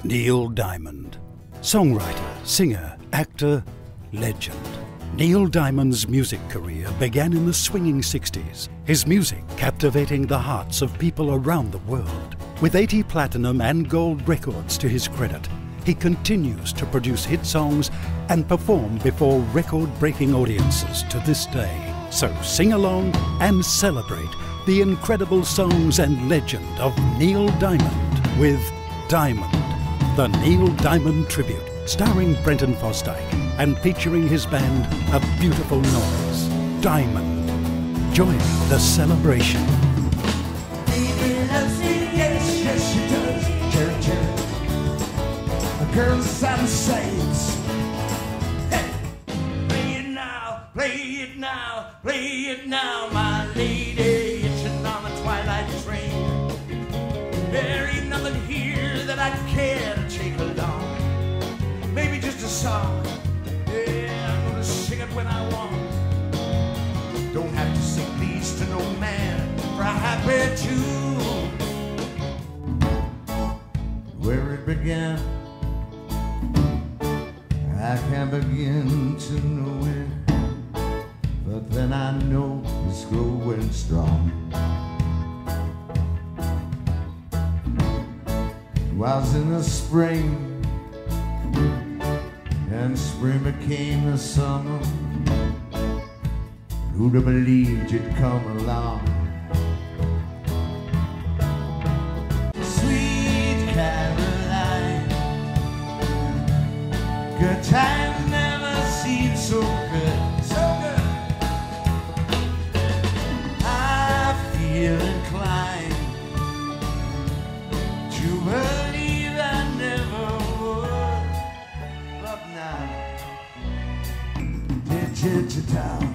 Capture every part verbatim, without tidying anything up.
Neil Diamond. Songwriter, singer, actor, legend. Neil Diamond's music career began in the swinging sixties, his music captivating the hearts of people around the world. With eighty platinum and gold records to his credit, he continues to produce hit songs and perform before record-breaking audiences to this day. So sing along and celebrate the incredible songs and legend of Neil Diamond with Diamond, the Neil Diamond Tribute, starring Brenton Fosdike and featuring his band A Beautiful Noise. Diamond. Join the celebration. Baby loves me, yes, yes she does. Cherry, cherry. The girls are the saints. Hey. Play it now, play it now, play it now, my lady. Itching on the twilight train. There ain't nothing here that I'd care to take along. Maybe just a song. Yeah, I'm gonna sing it when I want. Don't have to sing these to no man for a happy tune. Where it began, I can't begin to know it, but then I know it's growing strong. It was in the spring, and spring became the summer. Who'd have believed you'd come along? Sweet Caroline, good time never seemed so good, so good. I feel inclined to believe I never would, but now, digital.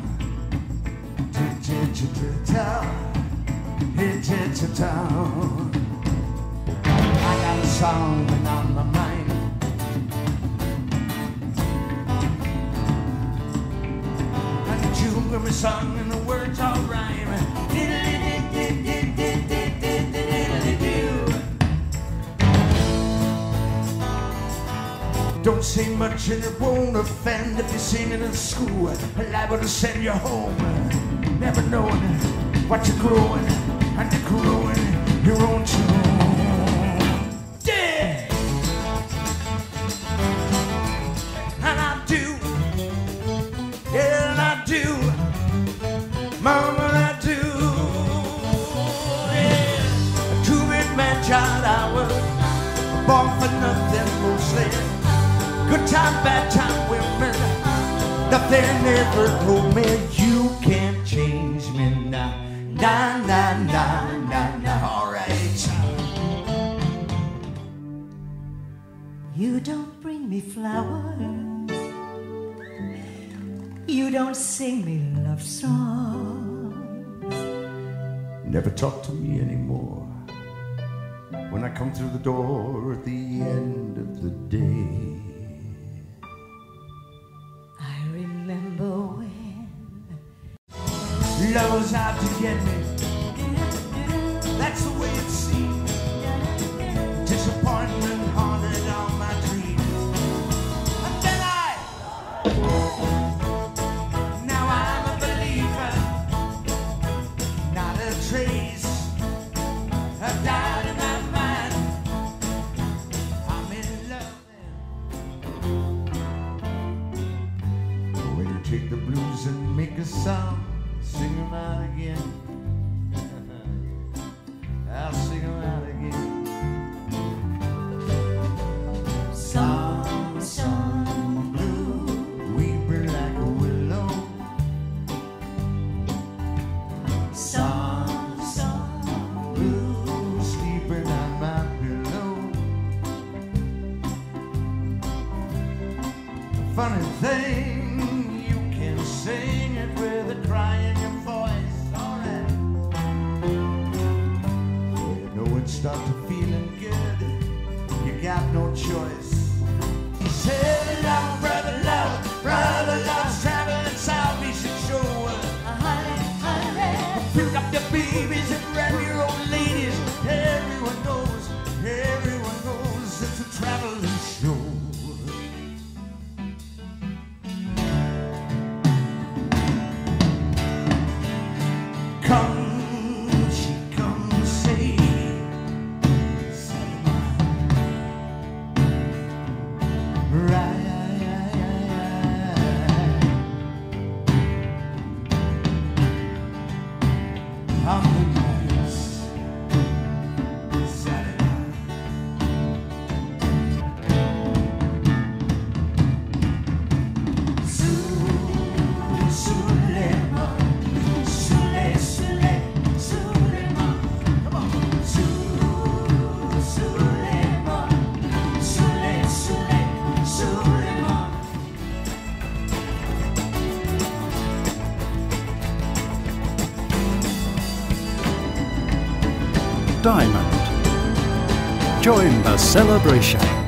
I got a song on my mind, and the tune will be sung and the words all rhyme. Don't say much and it won't offend if you sing it in school. Liable to send you home, never knowing what you're growing, and you're growing your own tune. Yeah! And I do, yeah, and I do, mama, I do. Yeah. A two-bit man child I was, born for nothing mostly. Good time, bad time, women, nothing ever told me you can't change me now. Nah, nah, nah, nah, nah, all right. You don't bring me flowers, you don't sing me love songs, never talk to me anymore when I come through the door at the end of the day. I remember when love was out to get me, that's the way it seemed. Disappointment haunted all my dreams. And then I, now I'm a believer, not a trace of doubt in my mind. I'm in love. When you take the blues and make a song, sing them out again. I'll sing them out again. song, song, blue, Weeping like a willow. song, song, blue. Sleeping on my pillow. A funny thing, you can sing it with a cry in your voice. Alright. You know Diamond. Join the celebration.